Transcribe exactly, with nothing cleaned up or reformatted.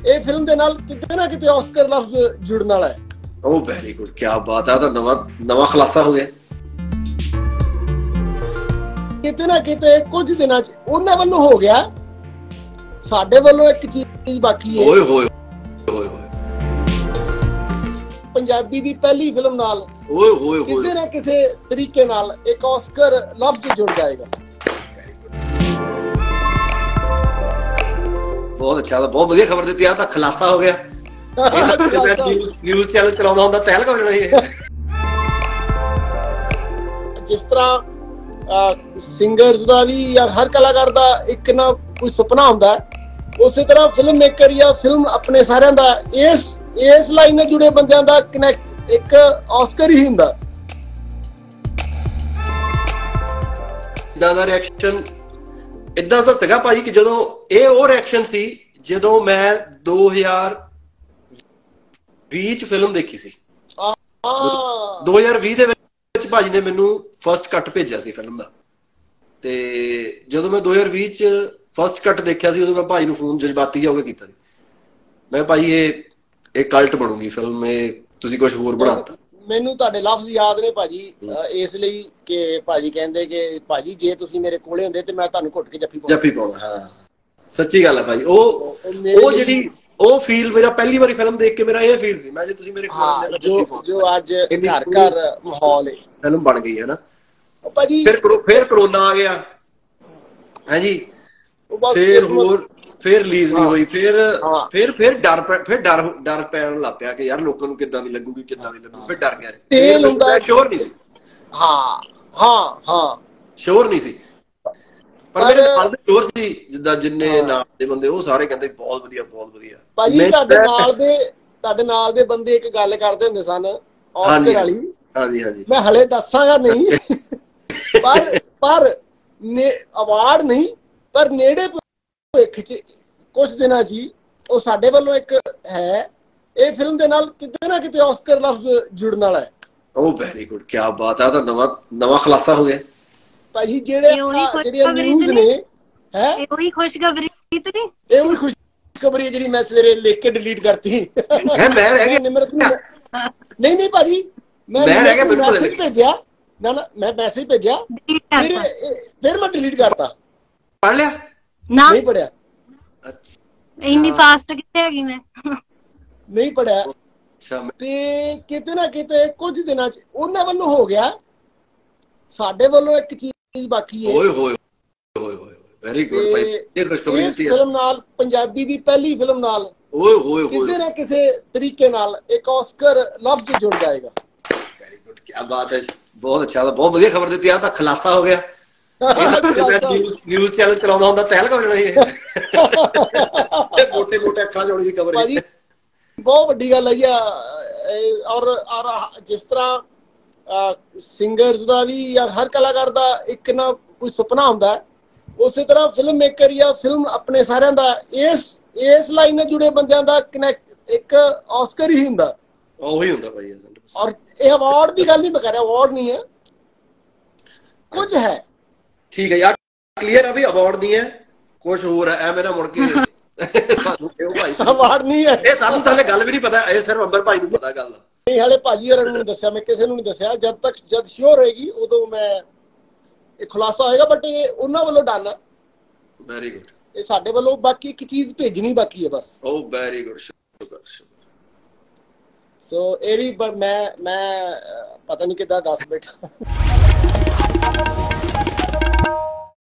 ਇਹ ਫਿਲਮ ਦੇ ਨਾਲ ਕਿਤੇ ਨਾ ਕਿਤੇ ਆਸਕਰ ਲਫ਼ਜ਼ ਜੁੜਨ ਵਾਲਾ ਹੈ। ਓ ਵੈਰੀ ਗੁੱਡ, ਕੀ ਬਾਤ ਹੈ। ਤਾਂ ਨਵਾਂ ਨਵਾਂ ਖੁਲਾਸਾ ਹੋ ਗਿਆ। ਕਿਤੇ ਨਾ ਕਿਤੇ ਕੁਝ ਦਿਨਾਂ 'ਚ ਉਹਨਾਂ ਵੱਲੋਂ ਹੋ ਗਿਆ, ਸਾਡੇ ਵੱਲੋਂ ਇੱਕ ਚੀਜ਼ ਬਾਕੀ ਹੈ। ਓਏ ਹੋਏ ਹੋਏ ਹੋਏ, ਪੰਜਾਬੀ ਦੀ ਪਹਿਲੀ ਫਿਲਮ ਨਾਲ ਓਏ ਹੋਏ ਹੋਏ ਕਿਸੇ ਨਾ ਕਿਸੇ ਤਰੀਕੇ ਨਾਲ ਇੱਕ ਆਸਕਰ ਲਫ਼ਜ਼ ਜੁੜ ਜਾਏਗਾ। ਬਹੁਤ ਅੱਛਾ, ਬਹੁਤ ਵਧੀਆ ਖਬਰ ਦਿੱਤੀ ਆ। ਤਾਂ ਖੁਲਾਸਾ ਹੋ ਗਿਆ। ਨਿਊਜ਼ ਚੈਨਲ ਚਲਾਉਂਦਾ ਹੁੰਦਾ ਤਹਿਲਕ ਹੋ ਜਾਣਾ ਇਹ। ਜਿਸ ਤਰ੍ਹਾਂ ਸਿੰਗਰਸ ਦਾ ਵੀ ਜਾਂ ਹਰ ਕਲਾਕਾਰ ਦਾ ਇੱਕ ਨਾ ਕੋਈ ਸੁਪਨਾ ਹੁੰਦਾ, ਉਸੇ ਤਰ੍ਹਾਂ ਫਿਲਮ ਮੇਕਰ ਜਾਂ ਫਿਲਮ ਆਪਣੇ ਸਾਰਿਆਂ ਦਾ ਇਸ ਇਸ ਲਾਈਨ ਨਾਲ ਜੁੜੇ ਬੰਦਿਆਂ ਦਾ ਕਨੈਕਟ ਇੱਕ ਆਸਕਰ ਹੀ ਹੁੰਦਾ। ਇਦਾਂ ਦਾ ਰਿਐਕਸ਼ਨ ਇਦਾਂ ਤਾਂ ਸੀਗਾ ਭਾਜੀ ਕਿ ਜਦੋਂ ਇਹ ਉਹ ਰਿਐਕਸ਼ਨ ਸੀ ਜਦੋਂ ਮੈਂ ਦੋ ਹਜ਼ਾਰ ਵੀਹ ਚ ਫਿਲਮ ਦੇਖੀ ਸੀ। ਦੋ ਹਜ਼ਾਰ ਵੀਹ ਦੇ ਵਿੱਚ ਭਾਜੀ ਨੇ ਮੈਨੂੰ ਫਸਟ ਕੱਟ ਭੇਜਿਆ ਸੀ ਫਿਲਮ ਦਾ, ਤੇ ਜਦੋਂ ਮੈਂ ਦੋ ਹਜ਼ਾਰ ਵੀਹ ਚ ਫਸਟ ਕੱਟ ਦੇਖਿਆ ਸੀ ਉਦੋਂ ਮੈਂ ਭਾਜੀ ਨੂੰ ਫੋਨ ਜਜ਼ਬਾਤੀ ਹੋ ਕੇ ਕੀਤਾ ਸੀ। ਮੈਂ ਭਾਜੀ ਇਹ ਇਹ ਕਲਟ ਬਣੂਗੀ ਫਿਲਮ, ਇਹ ਤੁਸੀਂ ਕੁਝ ਹੋਰ ਬਣਾਤਾ। ਮੈਨੂੰ ਤੁਹਾਡੇ ਲਫ਼ਜ਼ ਯਾਦ ਨੇ ਭਾਜੀ, ਇਸ ਲਈ ਕਿ ਭਾਜੀ ਕਹਿੰਦੇ ਕਿ ਭਾਜੀ ਜੇ ਤੁਸੀਂ ਮੇਰੇ ਕੋਲੇ ਹੁੰਦੇ ਤੇ ਮੈਂ ਤੁਹਾਨੂੰ ਘੁੱਟ ਕੇ ਜੱਫੀ ਪਾਉਣਾ ਜੱਫੀ ਪਾਉਣਾ ਹਾਂ, ਸੱਚੀ ਗੱਲ ਹੈ ਭਾਜੀ। ਉਹ ਉਹ ਜਿਹੜੀ ਉਹ ਫੀਲ ਮੇਰਾ ਪਹਿਲੀ ਵਾਰੀ ਫਿਲਮ ਦੇਖ ਕੇ ਮੇਰਾ ਇਹ ਫੀਲ ਸੀ, ਮੈਂ ਜੇ ਤੁਸੀਂ ਮੇਰੇ ਕੋਲ ਜੋ ਜੋ ਅੱਜ ਘਰ ਘਰ ਮਾਹੌਲ ਹੈ, ਫਿਲਮ ਬਣ ਗਈ ਹੈ ਨਾ ਭਾਜੀ। ਫਿਰ ਫਿਰ ਕਰੋਨਾ ਆ ਗਿਆ ਹੈ ਜੀ, ਫਿਰ ਹੋਰ ਫਿਰ ਰਿਲੀਜ਼ ਨਹੀਂ ਹੋਈ, ਫਿਰ ਫਿਰ ਫਿਰ ਡਰ ਫਿਰ ਡਰ ਡਰ ਪੈਣ ਲੱਗ ਪਿਆ ਕਿ ਯਾਰ ਲੋਕਾਂ ਨੂੰ ਕਿੱਦਾਂ ਦੀ ਲੱਗੂਗੀ ਕਿੱਦਾਂ ਦੀ ਲੱਗੂ। ਫਿਰ ਡਰ ਗਿਆ, ਤੇਲ ਹੁੰਦਾ, ਸ਼ੋਰ ਨਹੀਂ ਸੀ। ਹਾਂ ਹਾਂ ਹਾਂ ਸ਼ੋਰ ਨਹੀਂ ਸੀ, ਪਰ ਮੇਰੇ ਨਾਲ ਦੇ ਸ਼ੋਰ ਸੀ। ਜਿੱਦਾਂ ਜਿੰਨੇ ਨਾਲ ਦੇ ਬੰਦੇ ਉਹ ਸਾਰੇ ਕਹਿੰਦੇ ਬਹੁਤ ਵਧੀਆ ਬਹੁਤ ਵਧੀਆ। ਭਾਜੀ ਤੁਹਾਡੇ ਨਾਲ ਦੇ ਤੁਹਾਡੇ ਨਾਲ ਦੇ ਬੰਦੇ ਇੱਕ ਗੱਲ ਕਰਦੇ ਹੁੰਦੇ ਸਨ ਆਸਕਰ ਵਾਲੀ। ਹਾਂਜੀ ਹਾਂਜੀ, ਮੈਂ ਹਲੇ ਦੱਸਾਂਗਾ ਨਹੀਂ, ਪਰ ਪਰ ਅਵਾਰਡ ਨਹੀਂ, ਪਰ ਨੇੜੇ ਭਵਿੱਖ ਚ ਕੁਝ ਦਿਨਾਂ ਚ ਉਹ ਸਾਡੇ ਵੱਲੋਂ ਇੱਕ ਹੈ। ਇਹ ਫਿਲਮ ਦੇ ਨਾਲ ਕਿਤੇ ਨਾ ਕਿਤੇ ਆਸਕਰ ਲਫ਼ਜ਼ ਜੁੜਨ ਵਾਲਾ ਹੈ। ਓ ਵੈਰੀ ਗੁੱਡ, ਕੀ ਬਾਤ ਹੈ। ਤਾਂ ਨਵਾਂ ਨਵਾਂ ਖੁਲਾਸਾ ਹੋ ਗਿਆ ਭਾਜੀ। ਜਿਹੜੇ ਜਿਹੜੀਆਂ ਨਿਊਜ਼ ਨੇ ਹੈ, ਇਹ ਉਹੀ ਖੁਸ਼ਖਬਰੀ ਤੇ ਨਹੀਂ, ਇਹ ਉਹੀ ਖੁਸ਼ਖਬਰੀ ਜਿਹੜੀ ਮੈਂ ਸਵੇਰੇ ਲਿਖ ਕੇ ਡਿਲੀਟ ਕਰਤੀ ਹੈ। ਮੈਂ ਰਹਿ ਗਿਆ ਨਿਮਰਤ ਨੂੰ, ਨਹੀਂ ਨਹੀਂ ਭਾਜੀ, ਮੈਂ ਰਹਿ ਗਿਆ ਮੈਸੇਜ ਭੇਜਿਆ ਨਾ ਨਾ ਮੈਂ ਮੈਸੇਜ ਭੇਜਿਆ ਫਿਰ ਫਿਰ ਮੈਂ ਡਿਲੀਟ ਕਰਤਾ। ਪੜ੍ਹ ਲਿਆ? ਨਹੀਂ ਪੜਿਆ। ਅੱਛਾ, ਇੰਨੀ ਫਾਸਟ ਕਿੱਥੇ ਹੈਗੀ ਮੈਂ, ਨਹੀਂ ਪੜਿਆ। ਤੇ ਕਿਤੇ ਨਾ ਕਿਤੇ ਕੁਝ ਦਿਨਾਂ ਚ ਉਹਨਾਂ ਵੱਲੋਂ ਹੋ ਗਿਆ, ਸਾਡੇ ਵੱਲੋਂ ਇੱਕ ਚੀਜ਼ ਬਾਕੀ ਹੈ। ਓਏ ਹੋਏ ਹੋਏ ਹੋਏ, ਵੈਰੀ ਗੁੱਡ ਭਾਈ। ਇਹ ਖੁਸ਼ਖਬਰੀ ਦਿੱਤੀ ਹੈ। ਫਿਲਮ ਨਾਲ ਪੰਜਾਬੀ ਦੀ ਪਹਿਲੀ ਫਿਲਮ ਨਾਲ ਓਏ ਹੋਏ ਹੋਏ ਕਿਸੇ ਨਾ ਕਿਸੇ ਤਰੀਕੇ ਨਾਲ ਇੱਕ ਆਸਕਰ ਲਫ਼ਜ਼ ਜੁੜ ਜਾਏਗਾ। ਵੈਰੀ ਗੁੱਡ, ਕੀ ਬਾਤ ਹੈ। ਬਹੁਤ ਅੱਛਾ, ਬਹੁਤ ਵਧੀਆ ਖਬਰ ਦਿੱਤੀ ਆ। ਤਾਂ ਖੁਲਾਸਾ ਹੋ ਗਿਆ। ਨਿਊਜ਼ ਚੈਨਲ ਚਲਾਉਂਦਾ ਹੁੰਦਾ ਤਹਿਲਕ ਹੋ ਜਾਣਾ ਇਹ। ਮੋਟੇ ਮੋਟੇ ਅੱਖਾਂ ਜੋੜੀ ਦੀ ਖਬਰ ਭਾਜੀ, ਬਹੁਤ ਵੱਡੀ ਗੱਲ ਹੈ ਜੀ। ਔਰ ਔਰ ਜਿਸ ਤਰ੍ਹਾਂ ਸਿੰਗਰਸ ਦਾ ਵੀ ਜਾਂ ਹਰ ਕਲਾਕਾਰ ਦਾ ਇੱਕ ਨਾ ਕੋਈ ਸੁਪਨਾ ਹੁੰਦਾ, ਉਸੇ ਤਰ੍ਹਾਂ ਫਿਲਮ ਮੇਕਰ ਜਾਂ ਫਿਲਮ ਆਪਣੇ ਸਾਰਿਆਂ ਦਾ ਇਸ ਇਸ ਲਾਈਨ ਨਾਲ ਜੁੜੇ ਬੰਦਿਆਂ ਦਾ ਕਨੈਕਟ ਇੱਕ ਆਸਕਰ ਹੀ ਹੁੰਦਾ। ਉਹੀ ਹੁੰਦਾ ਭਾਈ। ਔਰ ਇਹ ਅਵਾਰਡ ਦੀ ਗੱਲ ਨਹੀਂ ਮੈਂ ਕਰ ਰਿਹਾ, ਅਵਾਰਡ ਨਹੀਂ ਹੈ, ਕੁਝ ਹੈ। ਠੀਕ ਹੈ ਯਾਰ, ਕਲੀਅਰ ਆ ਵੀ ਅਵਾਰਡ ਨਹੀਂ ਹੈ, ਕੁਝ ਹੋਰ ਹੈ। ਐ ਮੇਰਾ ਮੁੜ ਕੇ ਸਾਨੂੰ ਕਿਉਂ ਭਾਈ ਅਵਾਰਡ ਨਹੀਂ ਹੈ, ਇਹ ਸਾਨੂੰ ਤਾਂ ਹਲੇ ਗੱਲ ਵੀ ਨਹੀਂ ਪਤਾ। ਇਹ ਸਿਰਫ ਅੰਬਰ ਭਾਈ ਨੂੰ ਪਤਾ ਗੱਲ। ਨਹੀਂ ਹਲੇ ਭਾਜੀ ਹੋਰਾਂ ਨੂੰ ਦੱਸਿਆ, ਮੈਂ ਕਿਸੇ ਨੂੰ ਨਹੀਂ ਦੱਸਿਆ। ਜਦ ਤੱਕ ਜਦ ਸ਼ੋਰ ਹੋਏਗੀ ਉਦੋਂ ਮੈਂ ਇਹ ਖੁਲਾਸਾ ਹੋਏਗਾ। ਬਟ ਇਹ ਉਹਨਾਂ ਵੱਲੋਂ ਡਨ ਹੈ। Very good. ਇਹ ਸਾਡੇ ਵੱਲੋਂ ਬਾਕੀ ਇੱਕ ਚੀਜ਼ ਭੇਜਣੀ ਬਾਕੀ ਹੈ ਬਸ। ਓ ਵੈਰੀ ਗੁੱਡ, ਸ਼ੁਕਰ ਸ਼ੁਕਰ। ਸੋ ਇਹ ਵੀ ਮੈਂ ਮੈਂ ਪਤਾ ਨਹੀਂ ਕਿੱਦਾਂ ਦੱਸ ਬੈਠਾ।